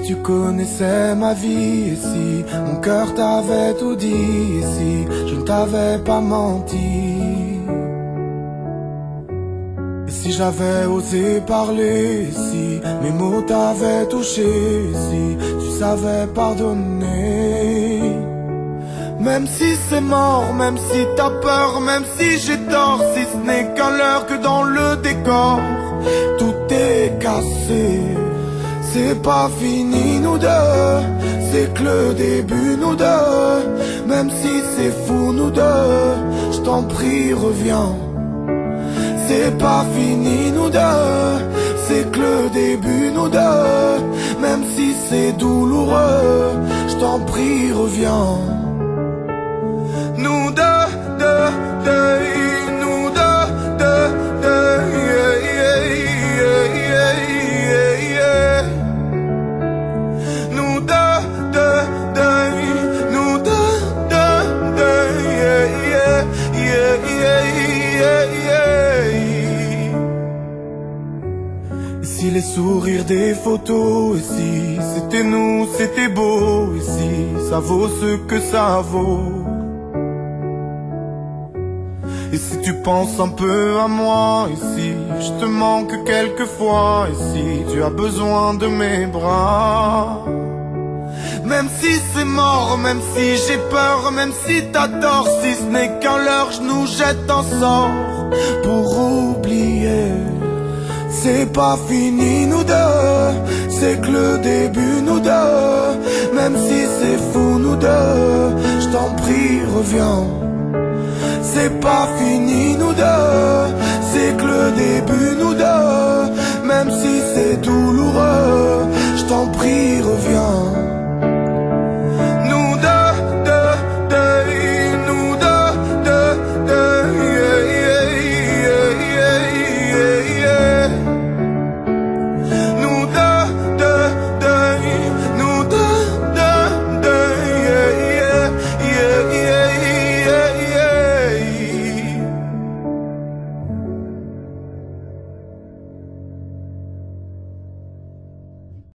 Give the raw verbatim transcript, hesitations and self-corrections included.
tu connaissais ma vie, et si mon cœur t'avait tout dit, et si je ne t'avais pas menti, et si j'avais osé parler, et si mes mots t'avaient touché, et si tu savais pardonner. Même si c'est mort, même si t'as peur, même si j'ai tort, si ce n'est qu'un leurre que dans le décor, tout est cassé. C'est pas fini nous deux, c'est que le début nous deux. Même si c'est fou nous deux, je t'en prie reviens. C'est pas fini nous deux, c'est que le début nous deux. Même si c'est douloureux, je t'en prie reviens. Nous deux, deux, deux, nous deux, deux, deux, yeah, yeah, yeah, yeah, yeah. Nous deux, deux, deux, nous deux, deux, deux, yeah, yeah, yeah, yeah, yeah, yeah. Et si les sourires des photos, et si c'était nous, c'était beau, et si ça vaut ce que ça vaut. Et si tu penses un peu à moi, et si je te manque quelquefois, et si tu as besoin de mes bras. Même si c'est mort, même si j'ai peur, même si t'as tort, si ce n'est qu'un leurre, je nous jette un sort pour oublier. C'est pas fini nous deux, c'est que le début nous deux. Même si c'est fou nous deux, je t'en prie reviens. C'est pas fini nous deux, c'est que le début nous deux. Même si c'est douloureux, je t'en prie